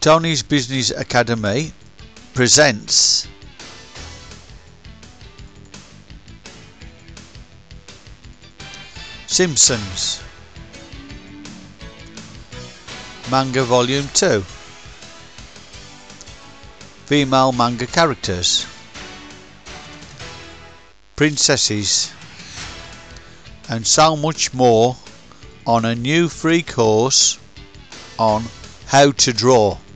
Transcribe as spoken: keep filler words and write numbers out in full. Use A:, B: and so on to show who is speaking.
A: Tony's Business Academy presents Simpsons Manga Volume two. Female manga characters, princesses, and so much more on a new free course on how to draw.